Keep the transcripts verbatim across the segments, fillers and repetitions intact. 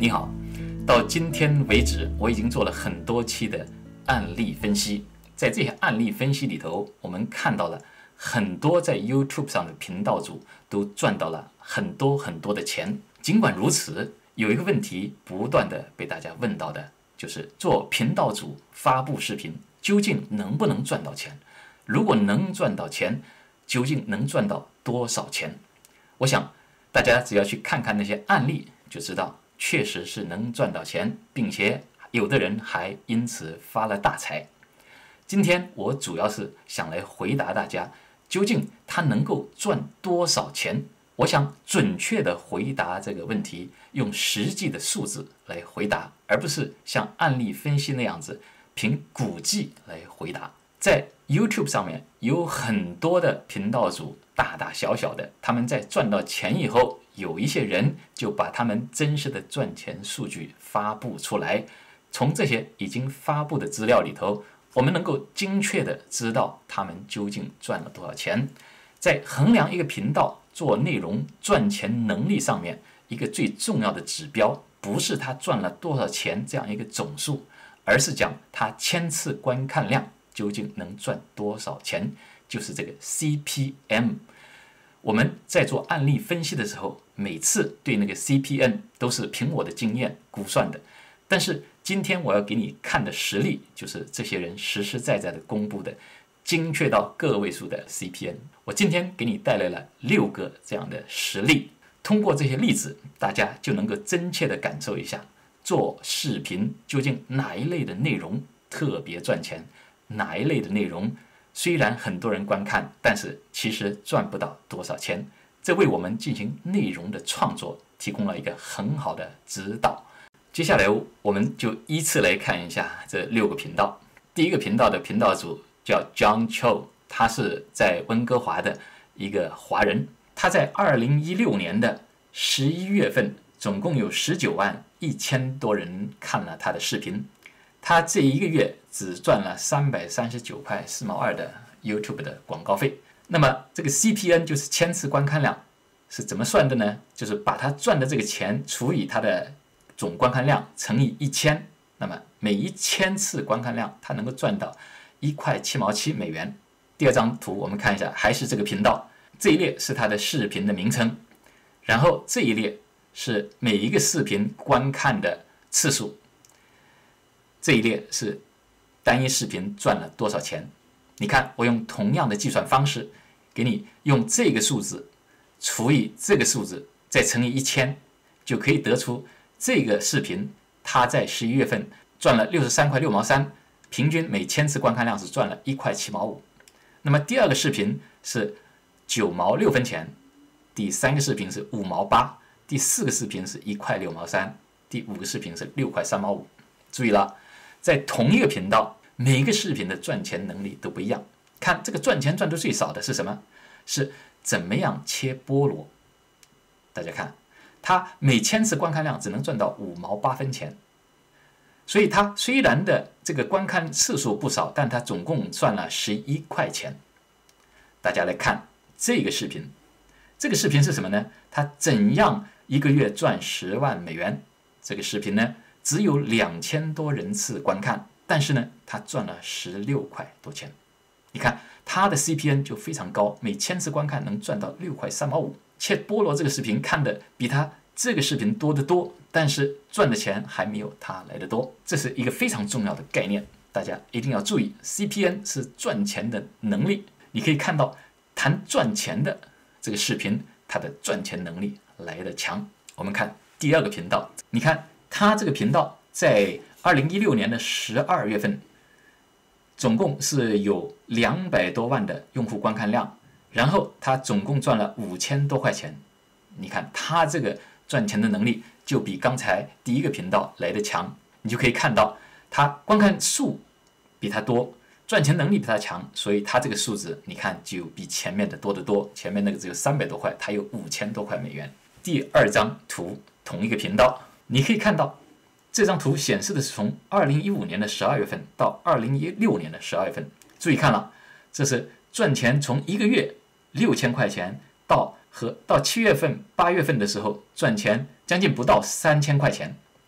你好，到今天为止，我已经做了很多期的案例分析。在这些案例分析里头，我们看到了很多在 YouTube 上的频道主都赚到了很多很多的钱。尽管如此，有一个问题不断的被大家问到的，就是做频道主发布视频，究竟能不能赚到钱？如果能赚到钱，究竟能赚到多少钱？我想大家只要去看看那些案例，就知道确实是能赚到钱，并且有的人还因此发了大财。今天我主要是想来回答大家，究竟他能够赚多少钱？我想准确的回答这个问题，用实际的数字来回答，而不是像案例分析那样子凭估计来回答。在 YouTube 上面有很多的频道主，大大小小的，他们在赚到钱以后，有一些人就把他们真实的赚钱数据发布出来。从这些已经发布的资料里头，我们能够精确的知道他们究竟赚了多少钱。在衡量一个频道做内容赚钱能力上面，一个最重要的指标不是他赚了多少钱这样一个总数，而是讲他千次观看量究竟能赚多少钱，就是这个 C P M。 我们在做案例分析的时候，每次对那个 C P M 都是凭我的经验估算的，但是今天我要给你看的实例，就是这些人实实在在的公布的精确到个位数的 C P M。 我今天给你带来了六个这样的实例，通过这些例子，大家就能够真切的感受一下做视频究竟哪一类的内容特别赚钱，哪一类的内容虽然很多人观看，但是其实赚不到多少钱。这为我们进行内容的创作提供了一个很好的指导。接下来我们就依次来看一下这六个频道。第一个频道的频道主叫 John Cho， 他是在温哥华的一个华人。他在二零一六年的十一月份，总共有十九万一千多人看了他的视频。他这一个月只赚了三百三十九块四毛二的 YouTube 的广告费。那么这个 C P M 就是千次观看量是怎么算的呢？就是把他赚的这个钱除以他的总观看量乘以一千，那么每一千次观看量他能够赚到一块七毛七美元。第二张图我们看一下，还是这个频道，这一列是他的视频的名称，然后这一列是每一个视频观看的次数，这一列是单一视频赚了多少钱。你看，我用同样的计算方式给你用这个数字除以这个数字再乘以一千，就可以得出这个视频它在十一月份赚了六十三块六毛三，平均每千次观看量是赚了一块七毛五。那么第二个视频是九毛六分钱，第三个视频是五毛八，第四个视频是一块六毛三，第五个视频是六块三毛五。注意了，在同一个频道，每一个视频的赚钱能力都不一样。看这个赚钱赚得最少的是什么？是怎么样切菠萝。大家看，他每千次观看量只能赚到五毛八分钱，所以他虽然的这个观看次数不少，但他总共赚了十一块钱。大家来看这个视频，这个视频是什么呢？他怎样一个月赚十万美元？这个视频呢，只有两千多人次观看，但是呢，他赚了十六块多钱。你看他的 C P M 就非常高，每千次观看能赚到六块三毛五。切菠萝这个视频看的比他这个视频多得多，但是赚的钱还没有他来得多。这是一个非常重要的概念，大家一定要注意。 C P M 是赚钱的能力。你可以看到谈赚钱的这个视频，他的赚钱能力来得强。我们看第二个频道，你看他这个频道在二零一六年的十二月份总共是有两百多万的用户观看量，然后他总共赚了五千多块钱。你看他这个赚钱的能力就比刚才第一个频道来得强。你就可以看到他观看数比他多，赚钱能力比他强，所以他这个数字你看就比前面的多得多。前面那个只有三百多块，他有五千多块美元。第二张图，同一个频道，你可以看到这张图显示的是从二零一五年的十二月份到二零一六年的十二月份。注意看了，这是赚钱从一个月六千块钱到和到七月份、八月份的时候赚钱将近不到三千块钱。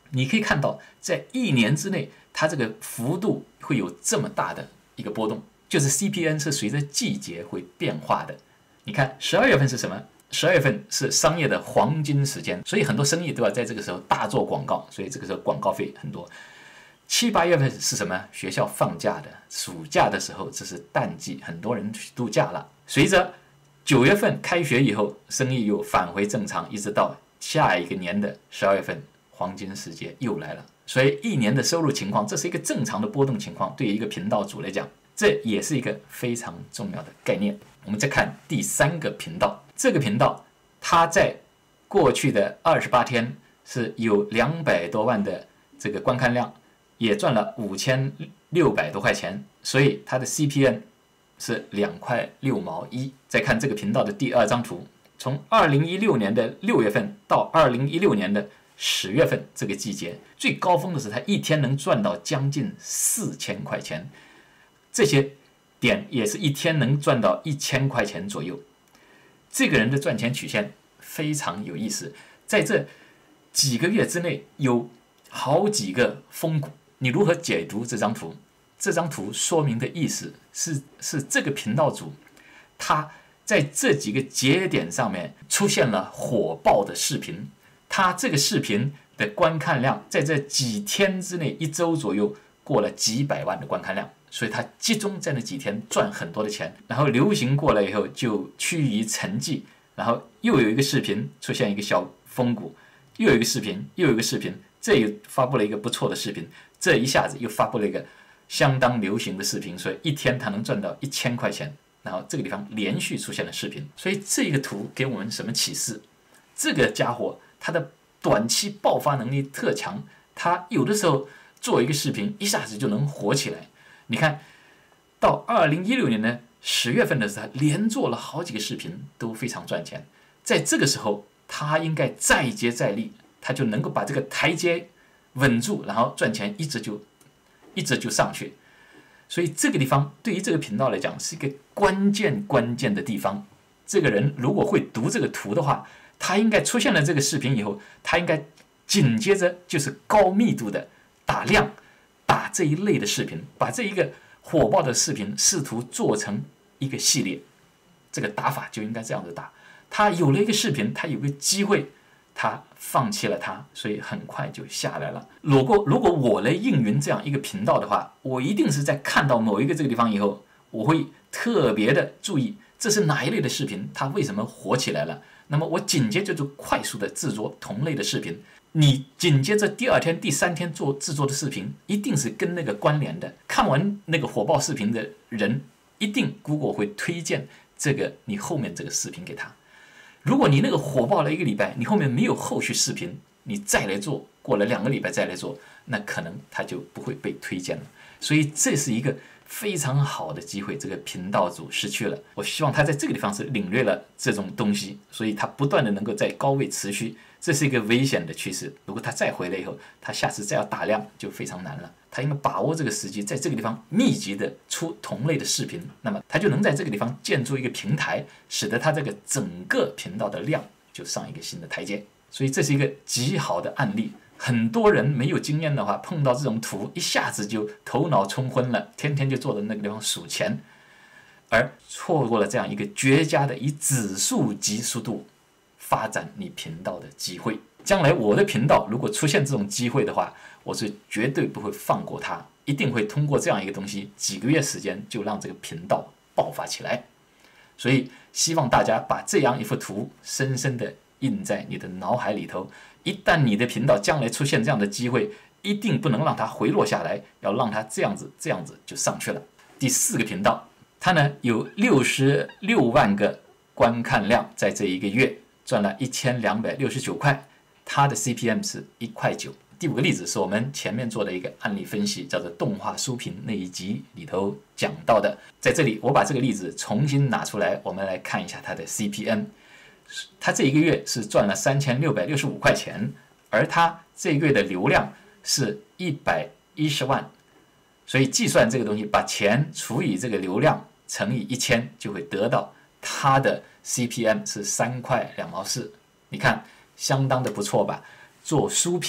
你可以看到，在一年之内，它这个幅度会有这么大的一个波动，就是 C P N 是随着季节会变化的。你看十二月份是什么？十二月份是商业的黄金时间，所以很多生意都要在这个时候大做广告，所以这个时候广告费很多。七八月份是什么？学校放假的，暑假的时候，这是淡季，很多人去度假了。随着九月份开学以后，生意又返回正常，一直到下一个年的十二月份，黄金时节又来了。所以一年的收入情况，这是一个正常的波动情况，对于一个频道主来讲，这也是一个非常重要的概念。我们再看第三个频道，这个频道它在过去的二十八天是有两百多万的这个观看量，也赚了五千六百多块钱，所以它的 C P M 是两块六毛一。再看这个频道的第二张图，从二零一六年的六月份到二零一六年的十月份这个季节，最高峰的是它一天能赚到将近四千块钱，这些点也是一天能赚到一千块钱左右。这个人的赚钱曲线非常有意思，在这几个月之内有好几个峰谷。你如何解读这张图？这张图说明的意思是，是这个频道主他在这几个节点上面出现了火爆的视频，他这个视频的观看量在这几天之内，一周左右过了几百万的观看量，所以他集中在那几天赚很多的钱，然后流行过了以后就趋于沉寂，然后又有一个视频出现一个小峰谷，又有一个视频，又有一个视频，这又发布了一个不错的视频，这一下子又发布了一个相当流行的视频，所以一天他能赚到一千块钱。然后这个地方连续出现了视频，所以这个图给我们什么启示？这个家伙他的短期爆发能力特强，他有的时候做一个视频一下子就能火起来。你看到二零一六年的十月份的时候，他连做了好几个视频都非常赚钱，在这个时候他应该再接再厉，他就能够把这个台阶稳住，然后赚钱一直就一直就上去。所以这个地方对于这个频道来讲是一个关键关键的地方。这个人如果会读这个图的话，他应该出现了这个视频以后，他应该紧接着就是高密度的打量，打这一类的视频，把这一个火爆的视频试图做成一个系列。这个打法就应该这样子打。他有了一个视频，他有个机会，他放弃了它，所以很快就下来了。如果如果我来运营这样一个频道的话，我一定是在看到某一个这个地方以后，我会特别的注意这是哪一类的视频，它为什么火起来了。那么我紧接着就快速的制作同类的视频。你紧接着第二天、第三天做制作的视频，一定是跟那个关联的。看完那个火爆视频的人，一定 Google 会推荐这个你后面这个视频给他。如果你那个火爆了一个礼拜，你后面没有后续视频，你再来做，过了两个礼拜再来做，那可能它就不会被推荐了。所以这是一个非常好的机会，这个频道主失去了。我希望他在这个地方是领略了这种东西，所以他不断的能够在高位持续，这是一个危险的趋势。如果他再回来以后，他下次再要打量就非常难了。他应该把握这个时机，在这个地方密集的出同类的视频，那么他就能在这个地方建筑一个平台，使得他这个整个频道的量就上一个新的台阶。所以这是一个极好的案例。很多人没有经验的话，碰到这种图，一下子就头脑冲昏了，天天就坐在那个地方数钱，而错过了这样一个绝佳的以指数级速度发展你频道的机会。将来我的频道如果出现这种机会的话，我是绝对不会放过它，一定会通过这样一个东西，几个月时间就让这个频道爆发起来。所以希望大家把这样一幅图深深的印在你的脑海里头。一旦你的频道将来出现这样的机会，一定不能让它回落下来，要让它这样子这样子就上去了。第四个频道，它呢有六十六万个观看量，在这一个月赚了一千两百六十九块，它的 C P M 是一块九。第五个例子是我们前面做的一个案例分析，叫做动画书评那一集里头讲到的。在这里我把这个例子重新拿出来，我们来看一下它的 C P M。他这一个月是赚了三千六百六十五块钱，而他这个月的流量是一百一十万，所以计算这个东西，把钱除以这个流量乘以一千，就会得到他的 C P M 是三块两毛四。你看，相当的不错吧？做书评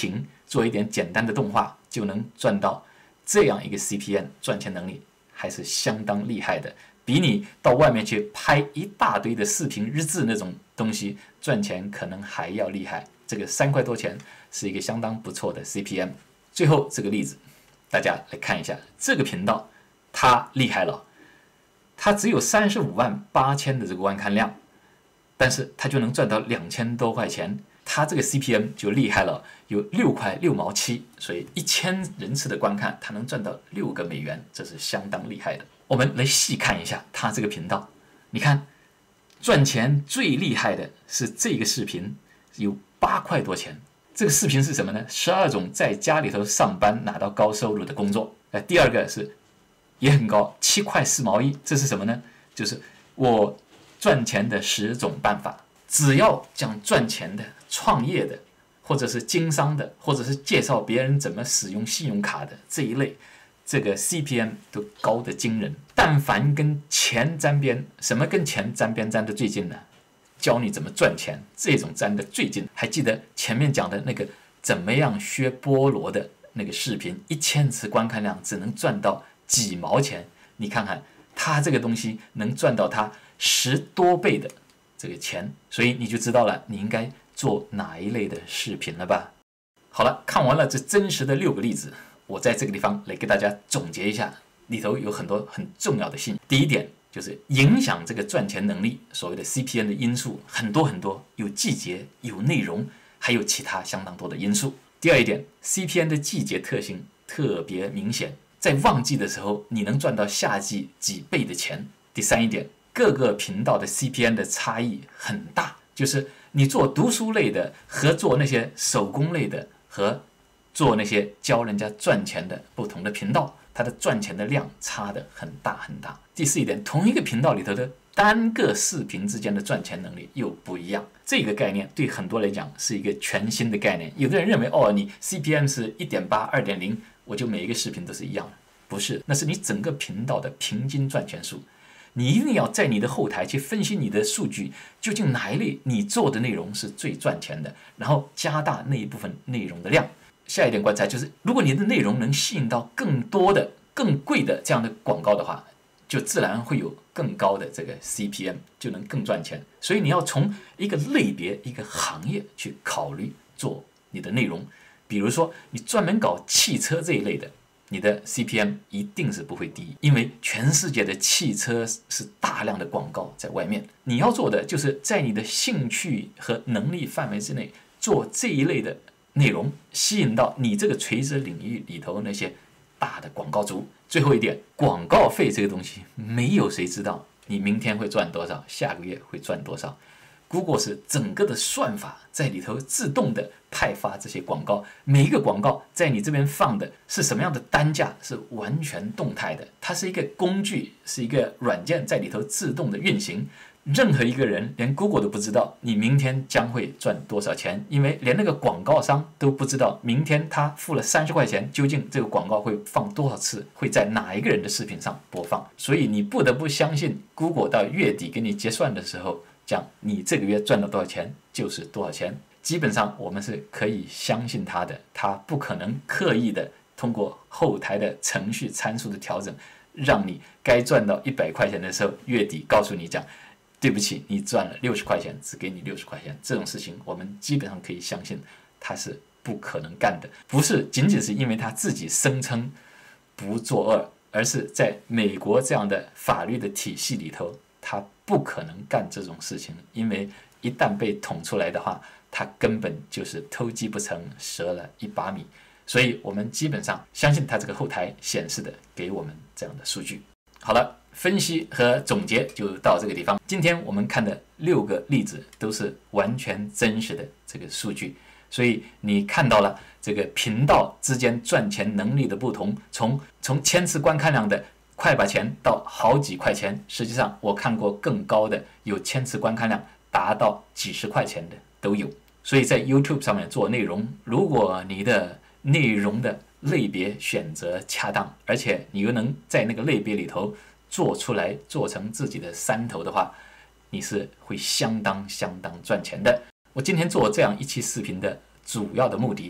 做一点简单的动画就能赚到这样一个 C P M， 赚钱能力还是相当厉害的，比你到外面去拍一大堆的视频日志那种东西赚钱可能还要厉害。这个三块多钱是一个相当不错的 C P M。最后这个例子，大家来看一下，这个频道它厉害了，它只有三十五万八千的这个观看量，但是它就能赚到两千多块钱。它这个 C P M 就厉害了，有六块六毛七，所以一千人次的观看，它能赚到六个美元，这是相当厉害的。我们来细看一下它这个频道，你看，赚钱最厉害的是这个视频，有八块多钱。这个视频是什么呢？十二种在家里头上班拿到高收入的工作。呃，第二个是也很高，七块四毛一，这是什么呢？就是我赚钱的十种办法。只要讲赚钱的、创业的，或者是经商的，或者是介绍别人怎么使用信用卡的这一类，这个 C P M 都高得惊人。但凡跟钱沾边，什么跟钱沾边沾得最近呢？教你怎么赚钱，这种沾得最近。还记得前面讲的那个怎么样削菠萝的那个视频，一千次观看量只能赚到几毛钱，你看看他这个东西能赚到他十多倍的这个钱，所以你就知道了你应该做哪一类的视频了吧。好了，看完了这真实的六个例子，我在这个地方来给大家总结一下，里头有很多很重要的信息。第一点就是影响这个赚钱能力所谓的 C P M 的因素很多很多，有季节，有内容，还有其他相当多的因素。第二一点 ，C P M 的季节特性特别明显，在旺季的时候你能赚到夏季几倍的钱。第三一点，各个频道的 C P M 的差异很大，就是你做读书类的和做那些手工类的和做那些教人家赚钱的不同的频道，它的赚钱的量差得很大很大。第四一点，同一个频道里头的单个视频之间的赚钱能力又不一样。这个概念对很多人来讲是一个全新的概念。有的人认为，哦，你 C P M 是 一点八、二点零， 我就每一个视频都是一样的。不是，那是你整个频道的平均赚钱数。你一定要在你的后台去分析你的数据，究竟哪一类你做的内容是最赚钱的，然后加大那一部分内容的量。下一点观察就是，如果你的内容能吸引到更多的、更贵的这样的广告的话，就自然会有更高的这个 C P M， 就能更赚钱。所以你要从一个类别、一个行业去考虑做你的内容。比如说，你专门搞汽车这一类的，你的 C P M 一定是不会低，因为全世界的汽车是大量的广告在外面。你要做的就是在你的兴趣和能力范围之内做这一类的内容，吸引到你这个垂直领域里头那些大的广告主。最后一点，广告费这个东西，没有谁知道你明天会赚多少，下个月会赚多少。Google 是整个的算法在里头自动的派发这些广告，每一个广告在你这边放的是什么样的单价，是完全动态的。它是一个工具，是一个软件在里头自动的运行。任何一个人，连 Google 都不知道你明天将会赚多少钱，因为连那个广告商都不知道明天他付了三十块钱，究竟这个广告会放多少次，会在哪一个人的视频上播放。所以你不得不相信 Google 到月底给你结算的时候，讲你这个月赚了多少钱就是多少钱。基本上我们是可以相信他的，他不可能刻意的通过后台的程序参数的调整，让你该赚到一百块钱的时候，月底告诉你讲，对不起，你赚了六十块钱，只给你六十块钱。这种事情我们基本上可以相信他是不可能干的，不是仅仅是因为他自己声称不作恶，而是在美国这样的法律的体系里头，他不可能干这种事情，因为一旦被捅出来的话，他根本就是偷鸡不成折了一把米。所以我们基本上相信他这个后台显示的给我们这样的数据。好了，分析和总结就到这个地方。今天我们看的六个例子都是完全真实的这个数据，所以你看到了这个频道之间赚钱能力的不同，从从千次观看量的快把钱到好几块钱，实际上我看过更高的，有千次观看量达到几十块钱的都有。所以在 YouTube 上面做内容，如果你的内容的类别选择恰当，而且你又能在那个类别里头做出来，做成自己的山头的话，你是会相当相当赚钱的。我今天做这样一期视频的主要的目的，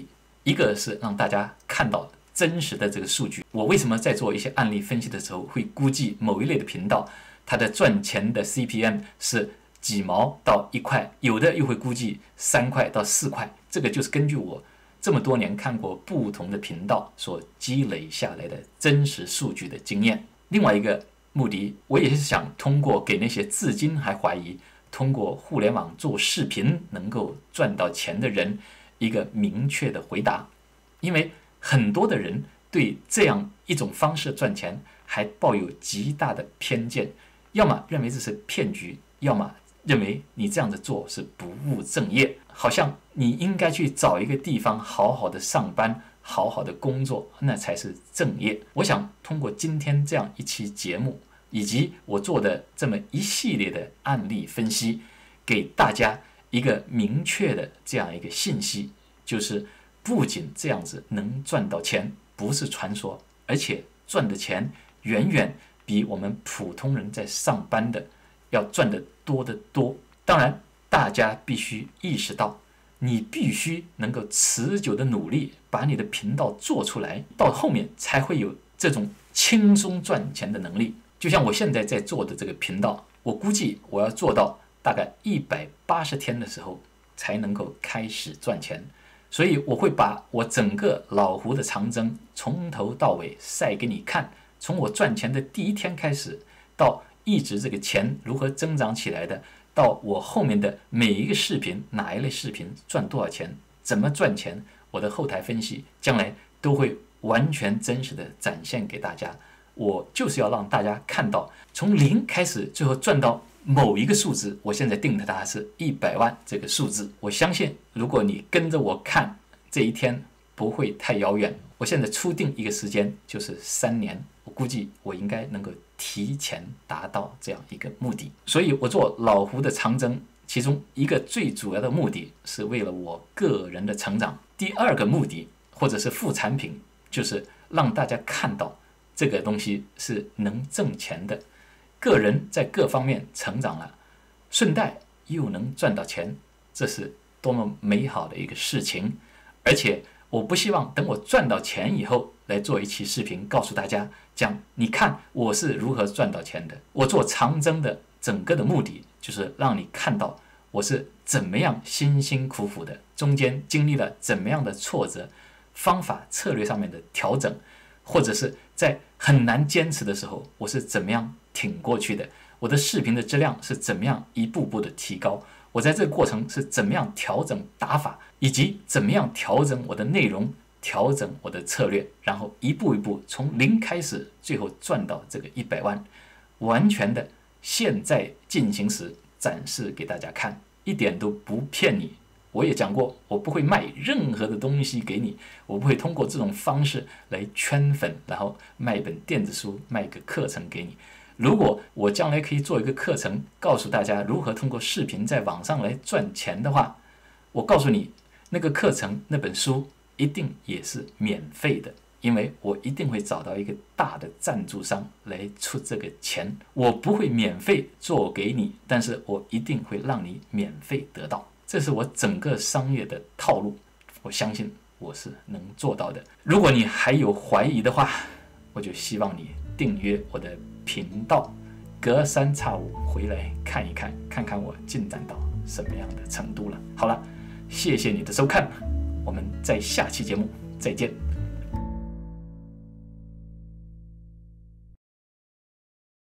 一个是让大家看到真实的这个数据。我为什么在做一些案例分析的时候，会估计某一类的频道它的赚钱的 C P M 是几毛到一块，有的又会估计三块到四块。这个就是根据我这么多年看过不同的频道所积累下来的真实数据的经验。另外一个目的，我也是想通过给那些至今还怀疑通过互联网做视频能够赚到钱的人一个明确的回答。因为很多的人对这样一种方式赚钱还抱有极大的偏见，要么认为这是骗局，要么认为你这样子做是不务正业，好像你应该去找一个地方好好的上班，好好的工作，那才是正业。我想通过今天这样一期节目，以及我做的这么一系列的案例分析，给大家一个明确的这样一个信息，就是不仅这样子能赚到钱，不是传说，而且赚的钱远远比我们普通人在上班的要赚得多得多。当然，大家必须意识到，你必须能够持久的努力，把你的频道做出来，到后面才会有这种轻松赚钱的能力。就像我现在在做的这个频道，我估计我要做到大概一百八十天的时候才能够开始赚钱。所以我会把我整个老胡的长征从头到尾晒给你看，从我赚钱的第一天开始，到一直这个钱如何增长起来的，到我后面的每一个视频，哪一类视频赚多少钱，怎么赚钱，我的后台分析将来都会完全真实的展现给大家。我就是要让大家看到，从零开始，最后赚到某一个数字，我现在定的它是一百万这个数字。我相信，如果你跟着我看，这一天不会太遥远。我现在初定一个时间，就是三年，我估计我应该能够提前达到这样一个目的。所以我做老胡的长征，其中一个最主要的目的是为了我个人的成长，第二个目的或者是副产品，就是让大家看到这个东西是能挣钱的，个人在各方面成长了，顺带又能赚到钱，这是多么美好的一个事情。而且我不希望等我赚到钱以后来做一期视频告诉大家，讲你看我是如何赚到钱的。我做长征的整个的目的就是让你看到我是怎么样辛辛苦苦的，中间经历了怎么样的挫折，方法策略上面的调整，或者是在很难坚持的时候我是怎么样挺过去的，我的视频的质量是怎么样一步步的提高，我在这个过程是怎么样调整打法，以及怎么样调整我的内容，调整我的策略，然后一步一步从零开始，最后赚到这个一百万，完全的现在进行时展示给大家看，一点都不骗你。我也讲过，我不会卖任何的东西给你，我不会通过这种方式来圈粉，然后卖一本电子书，卖一个课程给你。如果我将来可以做一个课程，告诉大家如何通过视频在网上来赚钱的话，我告诉你，那个课程那本书一定也是免费的，因为我一定会找到一个大的赞助商来出这个钱。我不会免费做给你，但是我一定会让你免费得到，这是我整个商业的套路，我相信我是能做到的。如果你还有怀疑的话，我就希望你订阅我的频道，隔三差五回来看一看，看看我进展到什么样的程度了。好了，谢谢你的收看，我们在下期节目再见。